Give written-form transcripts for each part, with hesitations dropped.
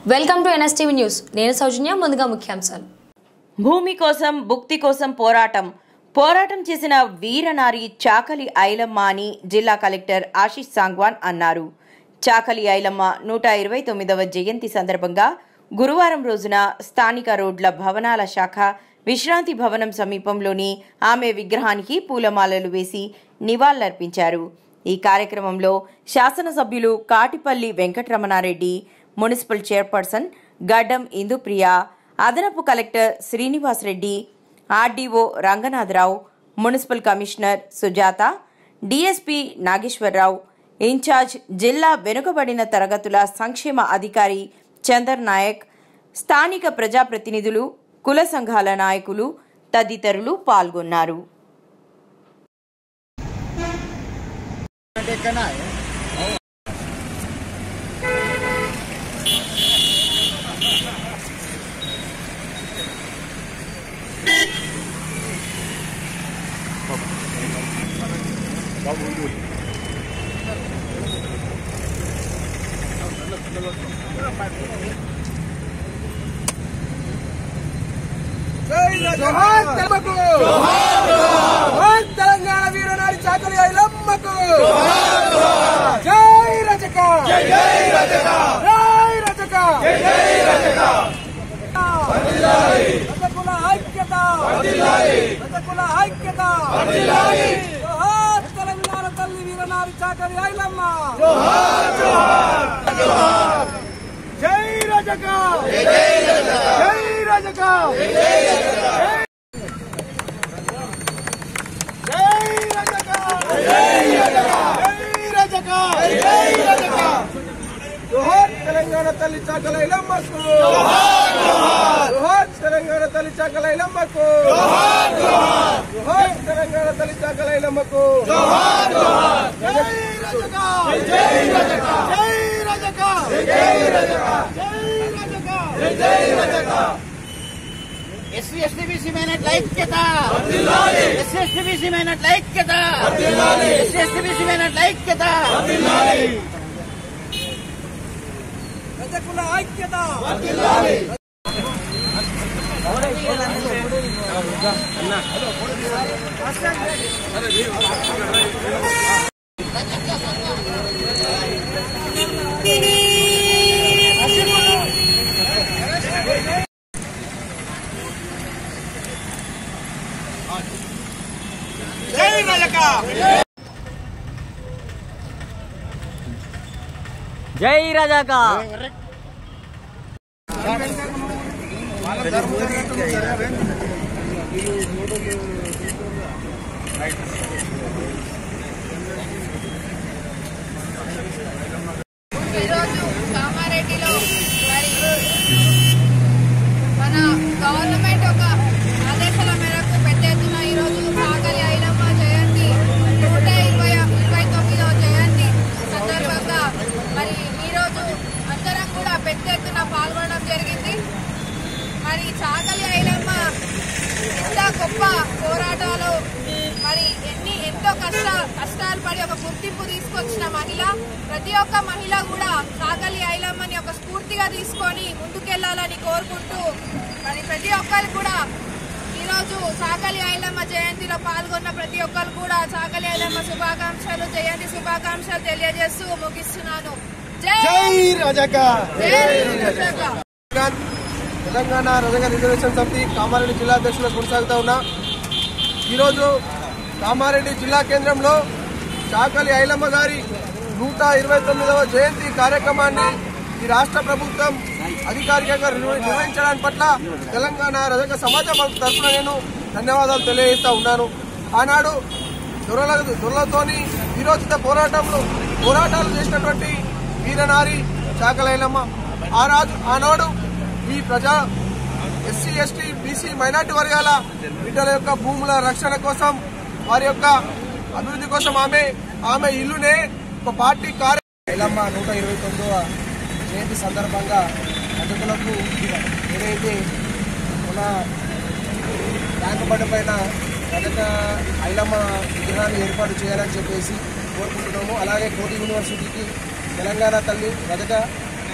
Welcome to NSTV news. నేను సౌజన్య. ముందుగా ముఖ్యాంశాలు. భూమి కోసం భుక్తి కోసం పోరాటం చేసిన వీరనారి చాకలి ఐలమ్మ అని జిల్లా కలెక్టర్ ఆశీష్ సాంగ్వాన్ అన్నారు. చాకలి ఐలమ్మ 129వ జయంతి సందర్భంగా గురువారం రోజున స్థానిక రోడ్ల భవనాల శాఖ విశ్రాంతి భవనం సమీపంలోని ఆమె విగ్రహానికి పూలమాలలు వేసి నివాళులర్పించారు. ఈ కార్యక్రమంలో శాసనసభ్యులు కాటిపల్లి వెంకటరమణారెడ్డి, మున్సిపల్ చైర్పర్సన్ గడ్డం ఇందుప్రియ, అదనపు collector Srinivas Reddy, RDO Ranganatharao, municipal commissioner Sujatha, DSP Nageswararao, incharge జిల్లా వెనుకబడిన తరగతుల సంక్షేమ అధికారి చందర్ నాయక్, స్థానిక ప్రజాప్రతినిధులు, కుల సంఘాల నాయకులు తదితరులు పాల్గొన్నారు. జోహార్ తెలంగాణకు, జోహార్ తెలంగాణ వీరనారి చాకలి ఐలమ్మకు, జై రజక, జై రజక, జై రజక, జై రజక. రజకుల ఐక్యత, రజకుల ఐక్యత. జోహార్ తెలంగాణ తల్లి వీరనారి చాకలి ఐలమ్మ, జోహార్ జోహార్ జోహార్. జై రజక, జై రజక, జై రజక, జై రజక, జై రజక, జై రజక, జై రజక. జోహార్ తెలంగాణ తల్లి చాకలి ఐలమ్మకు, జోహార్ జోహార్. జోహార్ తెలంగాణ తల్లి చాకలి ఐలమ్మకు, జోహార్ జోహార్. జోహార్ తెలంగాణ తల్లి చాకలి ఐలమ్మకు, జోహార్ జోహార్. జై రజక, జై రజక, జై రజక, జై రజక, జై రజక. ఎస్సీ ఎస్టీబీసీ మైనార్టీ ఐక్యత, ఎస్సీ ఎస్టీబీసీ మైనార్టీ ఐక్యత, ఎస్సీ ఎస్టీబీసీ మైనార్టీ ఐక్యత. రజకుల ఐక్యత. జై రజక, జై రజక. ఈరోజు కామారెడ్డిలో మరి మన గవర్నమెంట్ ఒక ఆదేశాల మేరకు పెద్ద ఎత్తున ఈరోజు చాకలి ఐలమ్మ జయంతి 129వ జయంతి సందర్భంగా మరి ఈరోజు అందరం కూడా పెద్ద ఎత్తున పాల్గొనడం జరిగింది. మరి చాకలి ఐలమ్మ ఇంత గొప్ప పోరాటాలు మరి ఎంతో కష్టాలు పడి ఒక గుర్తింపు తీసుకొచ్చిన మహిళ. ప్రతి ఒక్క మహిళ కూడా చాకలి ఐలమ్మని ఒక స్ఫూర్తిగా తీసుకొని ముందుకెళ్లాలని కోరుకుంటూ మరి ప్రతి ఒక్కరు కూడా ఈరోజు చాకలి ఐలమ్మ జయంతిలో పాల్గొన్న ప్రతి ఒక్కరు కూడా చాకలి ఐలమ్మ శుభాకాంక్షలు, జయంతి శుభాకాంక్షలు తెలియజేస్తూ ముగిస్తున్నాను. జై రజక. జై రజక. తెలంగాణ రజక రిజర్వేషన్ సమితి కామారెడ్డి జిల్లా అధ్యక్షులు కొనసాగుతా ఉన్నా. ఈరోజు కామారెడ్డి జిల్లా కేంద్రంలో చాకలి ఐలమ్మ గారి 129వ జయంతి కార్యక్రమాన్ని ఈ రాష్ట్ర ప్రభుత్వం అధికారికంగా నిర్వహించడానికి పట్ల తెలంగాణ రజక సమాజం తరఫున నేను ధన్యవాదాలు తెలియజేస్తా ఉన్నాను. ఆనాడు దొరలతోని వీరోచిత పోరాటాలు చేసినటువంటి వీరనారి చాకలి ఐలమ్మ ఆనాడు ఈ ఎస్సీ ఎస్టీ బీసీ మైనార్టీ వర్గాల బిడ్డల యొక్క భూముల రక్షణ కోసం, వారి యొక్క అభివృద్ధి కోసం ఆమె ఇల్లునే ఒక పార్టీ ఐలమ్మ 129వ జయంతి సందర్భంగా రజకులకు ఏదైతే మన ట్యాంక్ బండ్ పైన రజక ఐలమ్మ విగ్రహాన్ని ఏర్పాటు చేయాలని చెప్పేసి కోరుకుంటున్నాము. అలాగే కోటి యూనివర్సిటీకి తెలంగాణ తల్లి రజక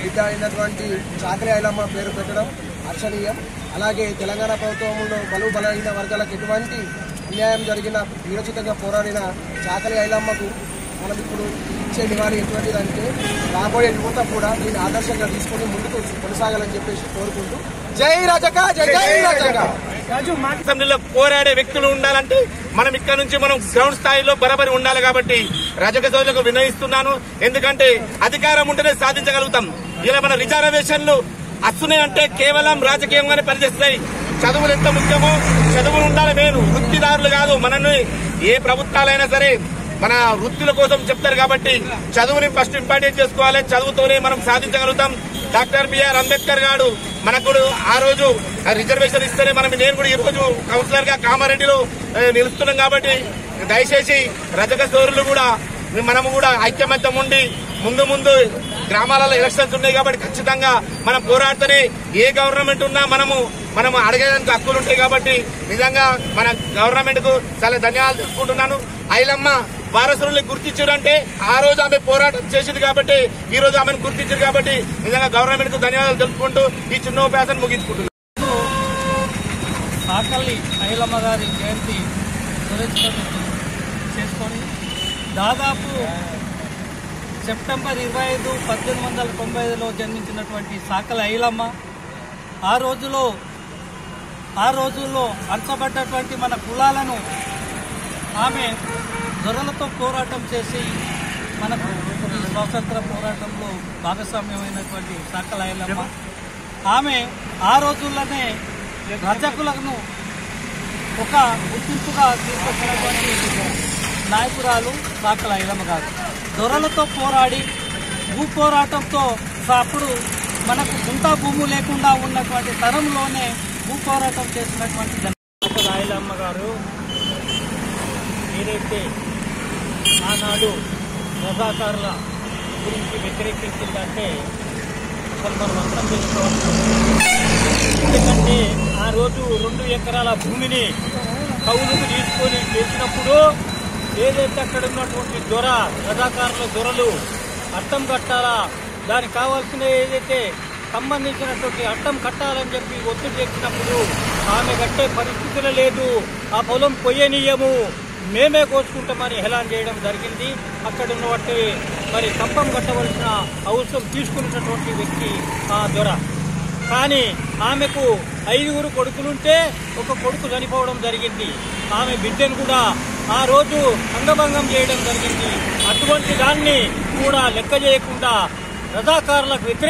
బిడ్డ అయినటువంటి చాకలి ఐలమ్మ పేరు పెట్టడం హర్షణీయం. అలాగే తెలంగాణ ప్రభుత్వంలో బలహీన వర్గాలకు ఎటువంటి అన్యాయం జరిగిన వీరోచితంగా పోరాడిన చాకలి ఐలమ్మకు మనం ఇప్పుడు ఇచ్చే నివాళి ఎటువంటిదంటే రాబోయే యువత కూడా దీన్ని ఆదర్శంగా తీసుకొని ముందుకు కొనసాగాలని చెప్పేసి కోరుకుంటూ జై రజక, జై జై రజక. అసెంబ్లీలో పోరాడే వ్యక్తులు ఉండాలంటే మనం ఇక్కడ నుంచి మనం గ్రౌండ్ స్థాయిలో బరాబరి ఉండాలి. కాబట్టి రజక సోదరులకు వినయిస్తున్నాను. ఎందుకంటే అధికారం ఉంటేనే సాధించగలుగుతాం. ఇలా మన రిజర్వేషన్లు వస్తున్నాయంటే కేవలం రాజకీయంగానే పనిచేస్తాయి. చదువులు ఎంత ముఖ్యమో చదువులు ఉండాలి మెయిన్, వృత్తిదారులు కాదు. మనల్ని ఏ ప్రభుత్వాలైనా సరే మన వృత్తుల కోసం చెప్తారు కాబట్టి చదువుని ఫస్ట్ ఇంపార్టెంట్ చేసుకోవాలి. చదువుతోనే మనం సాధించగలుగుతాం. డాక్టర్ బిఆర్ అంబేద్కర్ గారు మనకు ఆ రోజు రిజర్వేషన్ ఇస్తేనే నేను కూడా ఈ రోజు కౌన్సిలర్ గా కామారెడ్డిలో నిలుస్తున్నాం. కాబట్టి దయచేసి రజక సోదరులు కూడా మనము కూడా ఐక్యమత్యం ఉండి ముందు గ్రామాలలో ఎలక్షన్స్ ఉన్నాయి కాబట్టి ఖచ్చితంగా మనం పోరాడితేనే ఏ గవర్నమెంట్ ఉన్నా మనము అడగడానికి హక్కులు ఉంటాయి. కాబట్టి నిజంగా మన గవర్నమెంట్ కు చాలా ధన్యవాదాలు తెలుసుకుంటున్నాను. ఐలమ్మ వారసుల్ని గుర్తించారంటే ఆ రోజు ఆమె పోరాటం చేసింది కాబట్టి ఈ రోజు ఆమెను గుర్తించారు. కాబట్టి నిజంగా గవర్నమెంట్ కు ధన్యవాదాలు తెలుపుకుంటూ ఈ చిన్న ఉపన్యాసాన్ని ముగించుకుంటున్నాను. చాకలి ఐలమ్మ గారి జయంతి చేసుకొని దాదాపు సెప్టెంబర్ 25, 1895లో జన్మించినటువంటి చాకలి ఐలమ్మ ఆ రోజుల్లో అణచబడ్డటువంటి మన కులాలను ఆమె దొరలతో పోరాటం చేసి మనకు స్వాతంత్ర పోరాటంలో భాగస్వామ్యమైనటువంటి చాకలి ఐలమ్మ ఆమె ఆ రోజుల్లోనే రజకులను ఒక గుర్తింపుగా తీసుకొచ్చినటువంటి నాయకురాలు చాకలి ఐలమ్మ గారు. దొరలతో పోరాడి భూ పోరాటంతో అప్పుడు మనకు గుంటా భూము లేకుండా ఉన్నటువంటి తరంలోనే భూ పోరాటం చేసినటువంటి చాకలి ఐలమ్మ గారు ఏదైతే ఆనాడు రజాకారుల గురించి వ్యతిరేకించిందంటే అసలు మనం అర్థం చేసుకోవాలి. ఎందుకంటే ఆ రోజు 2 ఎకరాల భూమిని కౌలుకు తీసుకొని చేసినప్పుడు ఏదైతే అక్కడ ఉన్నటువంటి రజాకారుల దొరలు అట్టం కట్టాలా, దానికి కావాల్సిన ఏదైతే సంబంధించినటువంటి అట్టం కట్టాలని చెప్పి ఒత్తిడి చేసినప్పుడు ఆమె కట్టే పరిస్థితులు లేదు, ఆ పొలం పొయ్యనీయము, మేమే కోసుకుంటామని హెలాన్ చేయడం జరిగింది. అక్కడ ఉన్నటువంటి మరి కంపం కట్టవలసిన అవసరం తీసుకున్నటువంటి వ్యక్తి ఆ దొర. కానీ ఆమెకు 5 కొడుకులుంటే ఒక కొడుకు చనిపోవడం జరిగింది. ఆమె బిడ్డను కూడా ఆ రోజు అంగభంగం చేయడం జరిగింది. అటువంటి దాన్ని కూడా లెక్క చేయకుండా రజాకారులకు